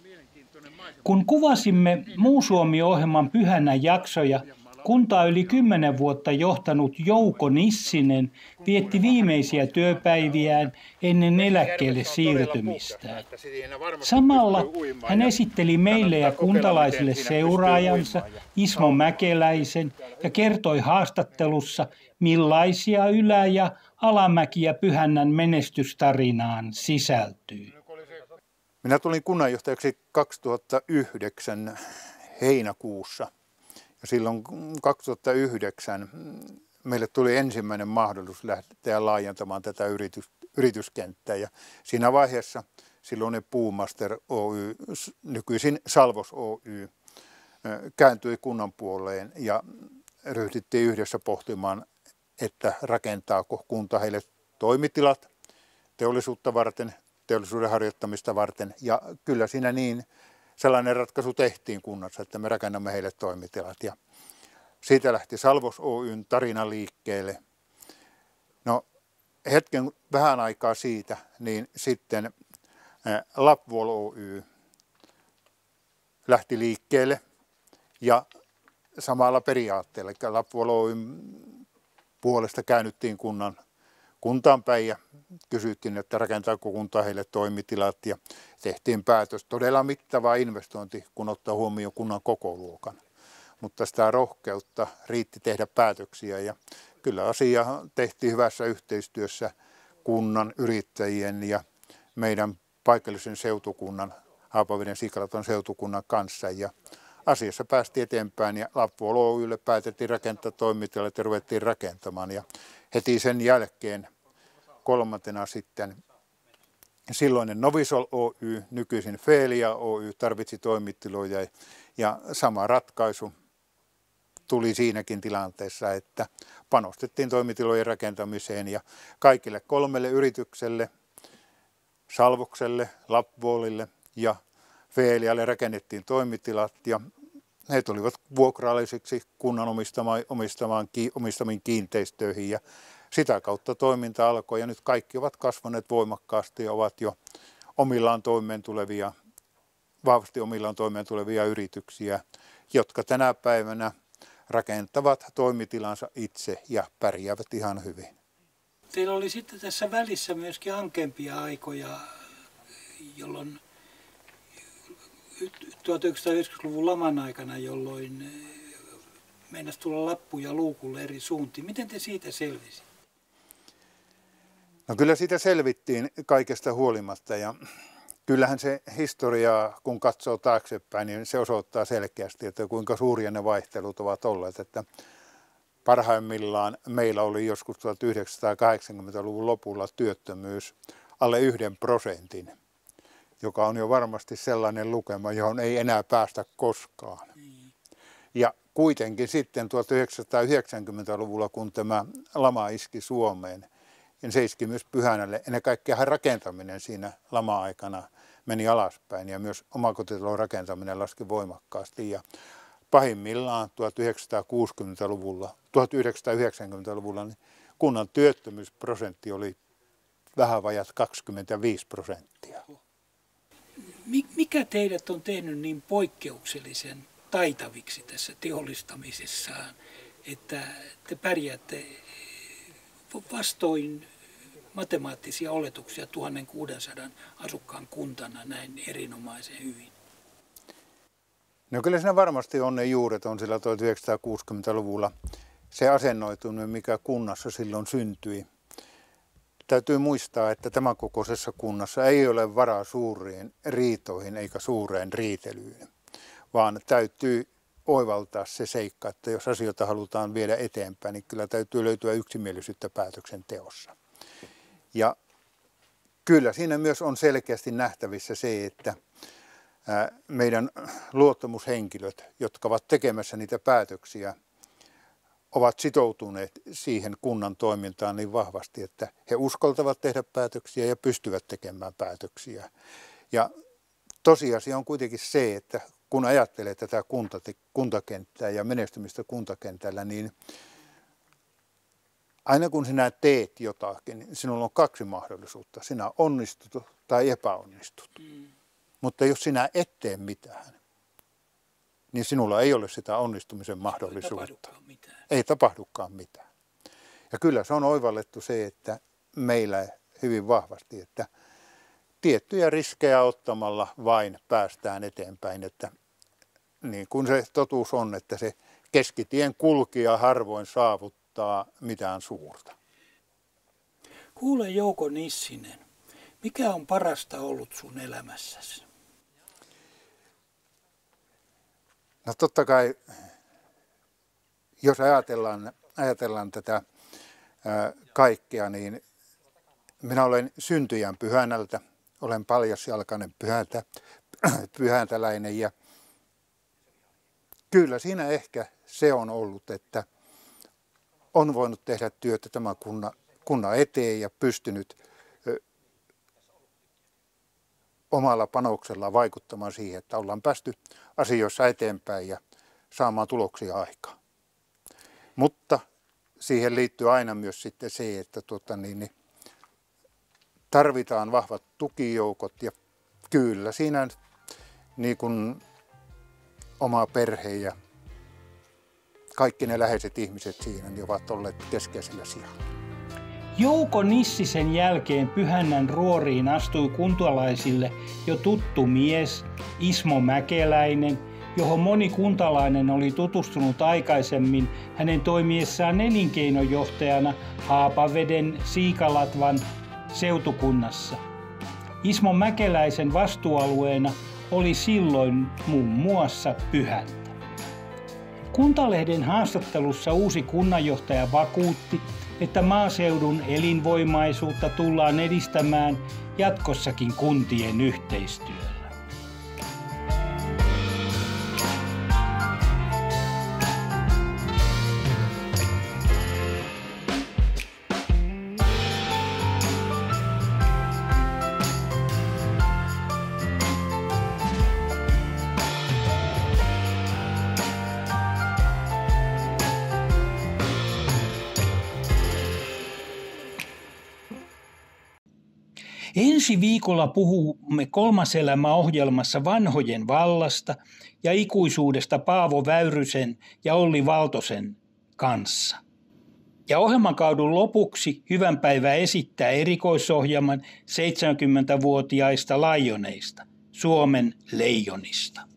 Kun kuvasimme Muu Suomi-ohjelman pyhänä jaksoja, kuntaa yli kymmenen vuotta johtanut Jouko Nissinen vietti viimeisiä työpäiviään ennen eläkkeelle siirtymistään. Samalla hän esitteli meille ja kuntalaisille seuraajansa Ismo Mäkeläisen ja kertoi haastattelussa, millaisia ylä- ja alamäkiä Pyhännän menestystarinaan sisältyy. Minä tulin kunnanjohtajaksi kaksituhattayhdeksän heinäkuussa. Ja silloin kaksituhattayhdeksän meille tuli ensimmäinen mahdollisuus lähteä laajentamaan tätä yritys, yrityskenttää. Ja siinä vaiheessa silloinen Puumaster Oy, nykyisin Salvos Oy, kääntyi kunnan puoleen ja ryhdyttiin yhdessä pohtimaan, että rakentaako kunta heille toimitilat teollisuutta varten, teollisuuden harjoittamista varten. Ja kyllä siinä niin sellainen ratkaisu tehtiin kunnassa, että me rakennamme heille toimitilat. Ja siitä lähti Salvos Oyn tarina liikkeelle. No hetken vähän aikaa siitä, niin sitten Lapvuol Oy lähti liikkeelle ja samalla periaatteella. Eli Lapvuol Oyn puolesta käännyttiin kunnan kuntaan päin ja kysyttiin, että rakentaako kunta heille toimitilat ja tehtiin päätös. Todella mittava investointi, kun ottaa huomioon kunnan kokoluokan. Mutta sitä rohkeutta riitti tehdä päätöksiä ja kyllä asia tehtiin hyvässä yhteistyössä kunnan, yrittäjien ja meidän paikallisen seutukunnan, Haapaveden Siikalaton seutukunnan kanssa. Ja asiassa päästiin eteenpäin ja Lapvuol Oy:lle päätettiin rakentaa toimitilat ja ruvettiin rakentamaan. Ja heti sen jälkeen kolmantena sitten silloinen Novisol Oy, nykyisin Feelia Oy, tarvitsi toimitiloja ja sama ratkaisu tuli siinäkin tilanteessa, että panostettiin toimitilojen rakentamiseen ja kaikille kolmelle yritykselle, Salvokselle, Lapvuolille ja Feelialle rakennettiin toimitilat ja he tulivat vuokraallisiksi kunnan omistamaan, omistamaan, omistamiin kiinteistöihin ja sitä kautta toiminta alkoi ja nyt kaikki ovat kasvaneet voimakkaasti ja ovat jo omillaan toimeen tulevia, vahvasti omillaan toimeen tulevia yrityksiä, jotka tänä päivänä rakentavat toimitilansa itse ja pärjäävät ihan hyvin. Teillä oli sitten tässä välissä myöskin ankeampia aikoja, jolloin tuhatyhdeksänsataayhdeksänkymmentäluvun laman aikana, jolloin meinasi tulla lappuja luukulle eri suuntiin. Miten te siitä selvisitte? No kyllä siitä selvittiin kaikesta huolimatta ja kyllähän se historiaa, kun katsoo taaksepäin, niin se osoittaa selkeästi, että kuinka suuria ne vaihtelut ovat olleet. Että parhaimmillaan meillä oli joskus tuhatyhdeksänsataakahdeksankymmentäluvun lopulla työttömyys alle yhden prosentin, joka on jo varmasti sellainen lukema, johon ei enää päästä koskaan. Ja kuitenkin sitten tuhatyhdeksänsataayhdeksänkymmentäluvulla, kun tämä lama iski Suomeen, ja se iski myös Pyhänälle, ennen kaikkea rakentaminen siinä lama-aikana meni alaspäin ja myös omakotitalon rakentaminen laski voimakkaasti. Ja pahimmillaan tuhatyhdeksänsataakuusikymmentäluvulla, tuhatyhdeksänsataayhdeksänkymmentäluvulla niin kunnan työttömyysprosentti oli vähän vajat kaksikymmentäviisi prosenttia. Mikä teidät on tehnyt niin poikkeuksellisen taitaviksi tässä teollistamisessaan, että te pärjäätte vastoin matemaattisia oletuksia tuhatkuusisataa asukkaan kuntana näin erinomaisen hyvin? No kyllä siinä varmasti on ne juuret on sillä tuhatyhdeksänsataakuusikymmentäluvulla se asennoituminen, mikä kunnassa silloin syntyi. Täytyy muistaa, että tämän kokoisessa kunnassa ei ole varaa suuriin riitoihin eikä suureen riitelyyn, vaan täytyy oivaltaa se seikka, että jos asioita halutaan viedä eteenpäin, niin kyllä täytyy löytyä yksimielisyyttä päätöksenteossa. Ja kyllä siinä myös on selkeästi nähtävissä se, että meidän luottamushenkilöt, jotka ovat tekemässä niitä päätöksiä, ovat sitoutuneet siihen kunnan toimintaan niin vahvasti, että he uskaltavat tehdä päätöksiä ja pystyvät tekemään päätöksiä. Ja tosiasia on kuitenkin se, että kun ajattelee tätä kuntakenttää ja menestymistä kuntakentällä, niin aina kun sinä teet jotakin, niin sinulla on kaksi mahdollisuutta. Sinä onnistut tai epäonnistut. Mm. Mutta jos sinä et tee mitään, niin sinulla ei ole sitä onnistumisen mahdollisuutta. Ei tapahdukaan mitään. Ei tapahdukaan mitään. Ja kyllä se on oivallettu se, että meillä hyvin vahvasti, että tiettyjä riskejä ottamalla vain päästään eteenpäin. Että niin kuin se totuus on, että se keskitien kulkija harvoin saavuttaa mitään suurta. Kuule Jouko Nissinen, mikä on parasta ollut sun elämässäsi? No totta kai, jos ajatellaan, ajatellaan tätä ää, kaikkea, niin minä olen syntyjän Pyhänältä, olen paljasjalkainen pyhäntä, pyhäntäläinen ja kyllä siinä ehkä se on ollut, että on voinut tehdä työtä tämän kunnan, kunnan eteen ja pystynyt ö, omalla panoksella vaikuttamaan siihen, että ollaan päästy asioissa eteenpäin ja saamaan tuloksia aikaan. Mutta siihen liittyy aina myös sitten se, että tuota, niin, niin, tarvitaan vahvat tukijoukot ja kyllä siinä niin kuin oma perhe ja kaikki ne läheiset ihmiset siinä niin ovat olleet keskeisellä sijalla. Jouko Nissisen jälkeen Pyhännän ruoriin astui kuntalaisille jo tuttu mies, Ismo Mäkeläinen, johon moni kuntalainen oli tutustunut aikaisemmin hänen toimiessaan elinkeinojohtajana Haapaveden Siikalatvan seutukunnassa. Ismo Mäkeläisen vastuualueena oli silloin muun muassa Pyhäntä. Kuntalehden haastattelussa uusi kunnanjohtaja vakuutti, että maaseudun elinvoimaisuutta tullaan edistämään jatkossakin kuntien yhteistyöllä. Ensi viikolla puhumme Kolmas elämä -ohjelmassa vanhojen vallasta ja ikuisuudesta Paavo Väyrysen ja Olli Valtosen kanssa. Ja ohjelmakauden lopuksi Hyvän päivä esittää erikoisohjelman seitsemänkymmentävuotiaista Lioneista, Suomen leijonista.